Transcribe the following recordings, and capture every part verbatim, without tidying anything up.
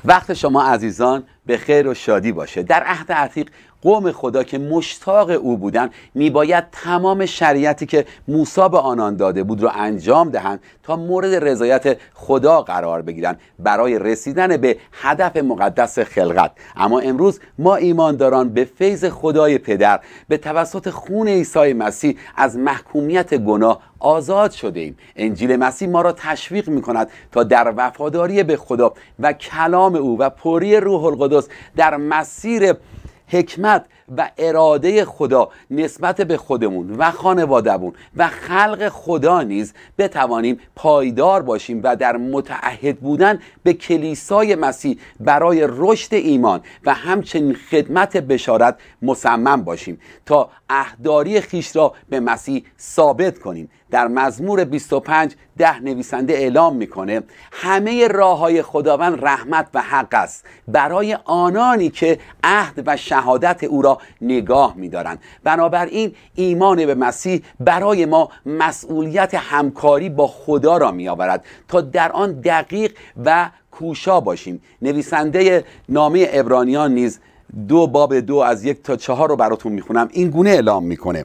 وقت شما عزیزان به خیر و شادی باشه. در عهد عتیق قوم خدا که مشتاق او بودند میباید تمام شریعتی که موسی به آنان داده بود رو انجام دهند تا مورد رضایت خدا قرار بگیرند برای رسیدن به هدف مقدس خلقت. اما امروز ما ایمانداران به فیض خدای پدر به توسط خون عیسی مسیح از محکومیت گناه آزاد شده ایم. انجیل مسیح ما را تشویق می کند تا در وفاداری به خدا و کلام او و پری روح القدس در مسیر حکمت و اراده خدا نسبت به خودمون و خانواده‌مون و خلق خدا نیز بتوانیم پایدار باشیم و در متعهد بودن به کلیسای مسیح برای رشد ایمان و همچنین خدمت بشارت مصمم باشیم تا عهدداری خویش را به مسیح ثابت کنیم. در مزمور بیست و پنج ده نویسنده اعلام میکنه همه راههای خداوند رحمت و حق است برای آنانی که عهد و شهادت او را نگاه می‌دارند. بنابراین ایمان به مسیح برای ما مسئولیت همکاری با خدا را می‌آورد تا در آن دقیق و کوشا باشیم. نویسنده نامه عبرانیان نیز دو باب دو از یک تا چهار رو براتون میخونم. این گونه اعلام میکنه: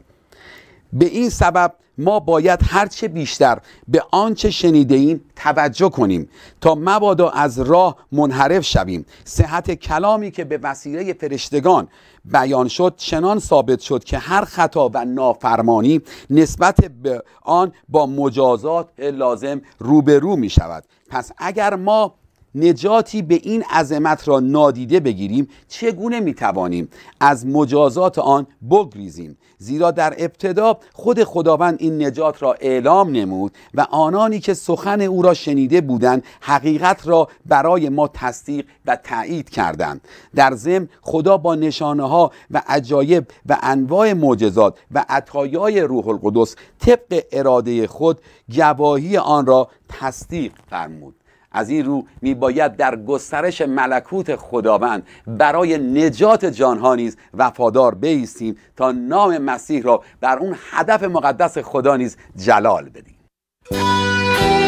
به این سبب ما باید هرچه بیشتر به آنچه شنیده ایم توجه کنیم تا مبادا از راه منحرف شویم. صحت کلامی که به وسیله فرشتگان بیان شد چنان ثابت شد که هر خطا و نافرمانی نسبت به آن با مجازات لازم روبرو می شود. پس اگر ما نجاتی به این عظمت را نادیده بگیریم چگونه میتوانیم از مجازات آن بگریزیم؟ زیرا در ابتدا خود خداوند این نجات را اعلام نمود و آنانی که سخن او را شنیده بودند حقیقت را برای ما تصدیق و تایید کردند. در ضمن خدا با نشانه ها و عجایب و انواع معجزات و عطایای روح القدس طبق اراده خود گواهی آن را تصدیق فرمود. از این رو می باید در گسترش ملکوت خداوند برای نجات جانها نیز وفادار بایستیم تا نام مسیح را بر اون هدف مقدس خدا نیز جلال بدیم.